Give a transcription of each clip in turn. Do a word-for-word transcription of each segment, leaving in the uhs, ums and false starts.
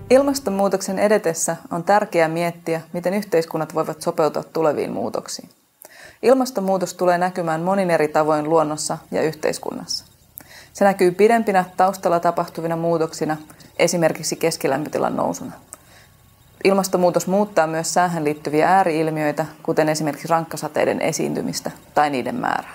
Ilmastonmuutoksen edetessä on tärkeää miettiä, miten yhteiskunnat voivat sopeutua tuleviin muutoksiin. Ilmastonmuutos tulee näkymään monin eri tavoin luonnossa ja yhteiskunnassa. Se näkyy pidempinä taustalla tapahtuvina muutoksina, esimerkiksi keskilämpötilan nousuna. Ilmastonmuutos muuttaa myös säähän liittyviä ääri-ilmiöitä, kuten esimerkiksi rankkasateiden esiintymistä tai niiden määrää.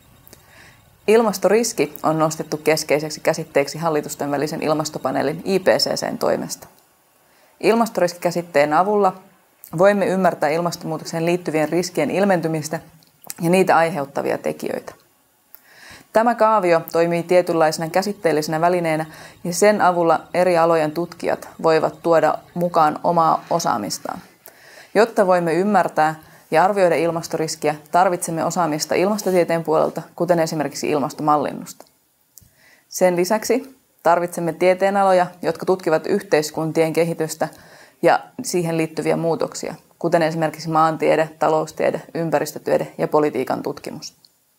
Ilmastoriski on nostettu keskeiseksi käsitteeksi hallitusten välisen ilmastopaneelin I P C C:n toimesta. Ilmastoriskikäsitteen avulla voimme ymmärtää ilmastonmuutokseen liittyvien riskien ilmentymistä ja niitä aiheuttavia tekijöitä. Tämä kaavio toimii tietynlaisena käsitteellisenä välineenä ja sen avulla eri alojen tutkijat voivat tuoda mukaan omaa osaamistaan. Jotta voimme ymmärtää ja arvioida ilmastoriskiä, tarvitsemme osaamista ilmastotieteen puolelta, kuten esimerkiksi ilmastomallinnusta. Sen lisäksi tarvitsemme tieteenaloja, jotka tutkivat yhteiskuntien kehitystä ja siihen liittyviä muutoksia, kuten esimerkiksi maantiede, taloustiede, ympäristötiede ja politiikan tutkimus.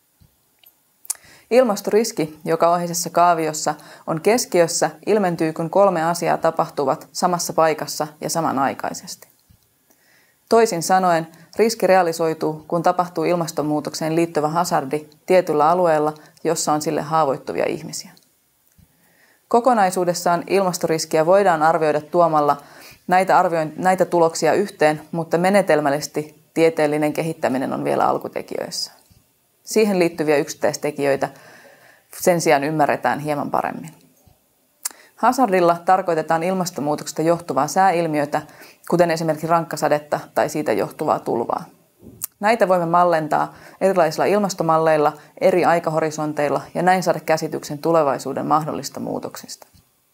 Ilmastoriski, joka ohisessa kaaviossa on keskiössä, ilmentyy, kun kolme asiaa tapahtuvat samassa paikassa ja samanaikaisesti. Toisin sanoen, riski realisoituu, kun tapahtuu ilmastonmuutokseen liittyvä hazardi tietyllä alueella, jossa on sille haavoittuvia ihmisiä. Kokonaisuudessaan ilmastoriskiä voidaan arvioida tuomalla näitä, arvioin, näitä tuloksia yhteen, mutta menetelmällisesti tieteellinen kehittäminen on vielä alkutekijöissä. Siihen liittyviä yksittäistekijöitä sen sijaan ymmärretään hieman paremmin. Hazardilla tarkoitetaan ilmastonmuutoksesta johtuvaa sääilmiötä, kuten esimerkiksi rankkasadetta tai siitä johtuvaa tulvaa. Näitä voimme mallentaa erilaisilla ilmastomalleilla, eri aikahorisonteilla ja näin saada käsityksen tulevaisuuden mahdollisista muutoksista.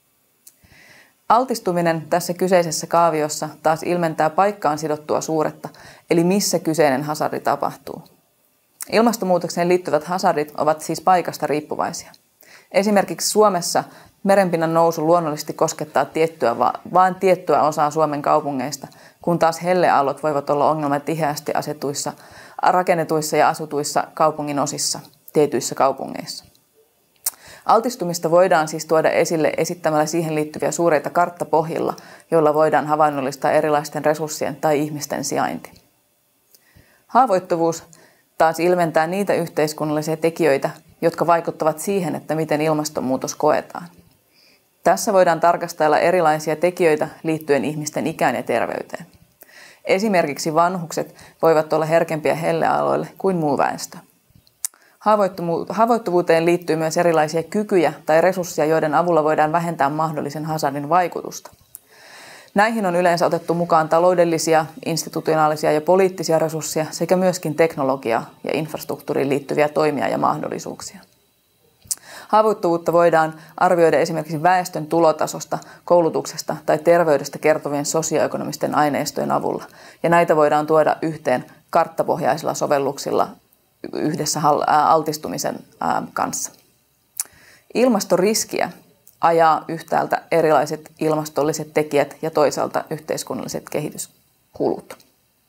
Altistuminen tässä kyseisessä kaaviossa taas ilmentää paikkaan sidottua suuretta, eli missä kyseinen hazardi tapahtuu. Ilmastonmuutokseen liittyvät hazardit ovat siis paikasta riippuvaisia. Esimerkiksi Suomessa merenpinnan nousu luonnollisesti koskettaa tiettyä, vain tiettyä osaa Suomen kaupungeista, kun taas helleaallot voivat olla ongelma tiheästi asetuissa, rakennetuissa ja asutuissa kaupungin osissa, tietyissä kaupungeissa. Altistumista voidaan siis tuoda esille esittämällä siihen liittyviä suureita karttapohjilla, joilla voidaan havainnollistaa erilaisten resurssien tai ihmisten sijainti. Haavoittuvuus taas ilmentää niitä yhteiskunnallisia tekijöitä, jotka vaikuttavat siihen, että miten ilmastonmuutos koetaan. Tässä voidaan tarkastella erilaisia tekijöitä liittyen ihmisten ikään ja terveyteen. Esimerkiksi vanhukset voivat olla herkempiä hellealoille kuin muu väestö. Haavoittuvuuteen liittyy myös erilaisia kykyjä tai resursseja, joiden avulla voidaan vähentää mahdollisen hazardin vaikutusta. Näihin on yleensä otettu mukaan taloudellisia, institutionaalisia ja poliittisia resursseja sekä myöskin teknologiaa ja infrastruktuuriin liittyviä toimia ja mahdollisuuksia. Haavoittuvuutta voidaan arvioida esimerkiksi väestön tulotasosta, koulutuksesta tai terveydestä kertovien sosioekonomisten aineistojen avulla, ja näitä voidaan tuoda yhteen karttapohjaisilla sovelluksilla yhdessä altistumisen kanssa. Ilmastoriskiä ajaa yhtäältä erilaiset ilmastolliset tekijät ja toisaalta yhteiskunnalliset kehityskulut.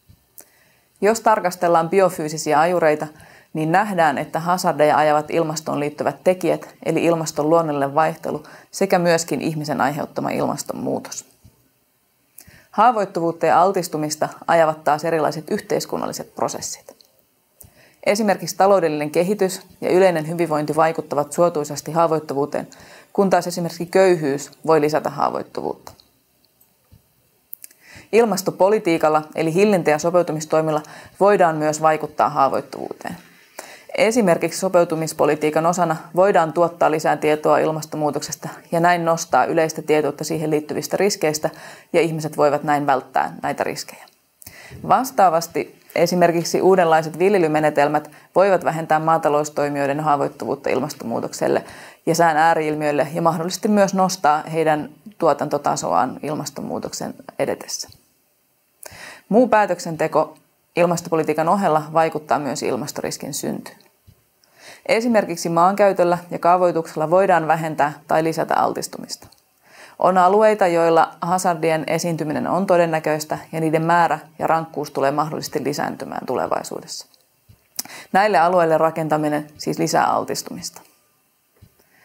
Jos tarkastellaan biofyysisiä ajureita, niin nähdään, että hazardeja ajavat ilmastoon liittyvät tekijät, eli ilmaston luonnollinen vaihtelu sekä myöskin ihmisen aiheuttama ilmastonmuutos. Haavoittuvuutta ja altistumista ajavat taas erilaiset yhteiskunnalliset prosessit. Esimerkiksi taloudellinen kehitys ja yleinen hyvinvointi vaikuttavat suotuisasti haavoittuvuuteen, kun taas esimerkiksi köyhyys voi lisätä haavoittuvuutta. Ilmastopolitiikalla eli hillintä- ja sopeutumistoimilla voidaan myös vaikuttaa haavoittuvuuteen. Esimerkiksi sopeutumispolitiikan osana voidaan tuottaa lisää tietoa ilmastonmuutoksesta ja näin nostaa yleistä tietoutta siihen liittyvistä riskeistä ja ihmiset voivat näin välttää näitä riskejä. Vastaavasti esimerkiksi uudenlaiset viljelymenetelmät voivat vähentää maataloustoimijoiden haavoittuvuutta ilmastonmuutokselle ja sään ääri-ilmiöille ja mahdollisesti myös nostaa heidän tuotantotasoaan ilmastonmuutoksen edetessä. Muu päätöksenteko ilmastopolitiikan ohella vaikuttaa myös ilmastoriskin syntyyn. Esimerkiksi maankäytöllä ja kaavoituksella voidaan vähentää tai lisätä altistumista. On alueita, joilla hazardien esiintyminen on todennäköistä ja niiden määrä ja rankkuus tulee mahdollisesti lisääntymään tulevaisuudessa. Näille alueille rakentaminen siis lisää altistumista.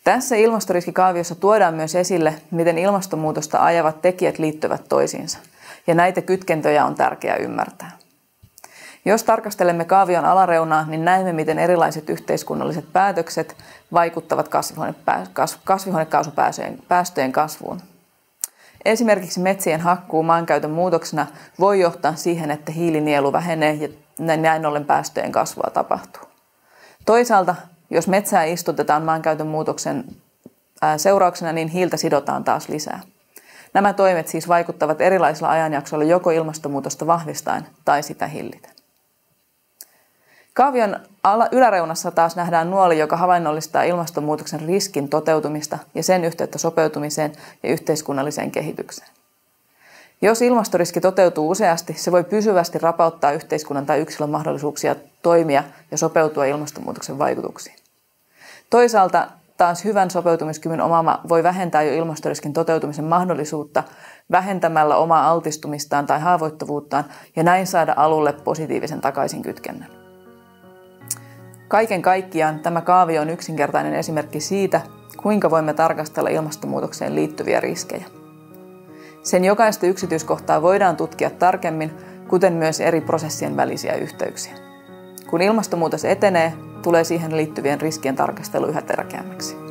Tässä ilmastoriskikaaviossa tuodaan myös esille, miten ilmastonmuutosta ajavat tekijät liittyvät toisiinsa, ja näitä kytkentöjä on tärkeää ymmärtää. Jos tarkastelemme kaavion alareunaa, niin näemme, miten erilaiset yhteiskunnalliset päätökset vaikuttavat kasvihuonekaasupäästöjen kasvuun. Esimerkiksi metsien hakkuu maankäytön muutoksena voi johtaa siihen, että hiilinielu vähenee ja näin ollen päästöjen kasvua tapahtuu. Toisaalta, jos metsää istutetaan maankäytön muutoksen seurauksena, niin hiiltä sidotaan taas lisää. Nämä toimet siis vaikuttavat erilaisilla ajanjaksoilla joko ilmastonmuutosta vahvistaen tai sitä hilliten. Kaavion yläreunassa taas nähdään nuoli, joka havainnollistaa ilmastonmuutoksen riskin toteutumista ja sen yhteyttä sopeutumiseen ja yhteiskunnalliseen kehitykseen. Jos ilmastoriski toteutuu useasti, se voi pysyvästi rapauttaa yhteiskunnan tai yksilön mahdollisuuksia toimia ja sopeutua ilmastonmuutoksen vaikutuksiin. Toisaalta taas hyvän sopeutumiskyvyn omaava voi vähentää jo ilmastoriskin toteutumisen mahdollisuutta vähentämällä omaa altistumistaan tai haavoittuvuuttaan ja näin saada alulle positiivisen takaisinkytkennän. Kaiken kaikkiaan tämä kaavio on yksinkertainen esimerkki siitä, kuinka voimme tarkastella ilmastonmuutokseen liittyviä riskejä. Sen jokaista yksityiskohtaa voidaan tutkia tarkemmin, kuten myös eri prosessien välisiä yhteyksiä. Kun ilmastonmuutos etenee, tulee siihen liittyvien riskien tarkastelu yhä tärkeämmäksi.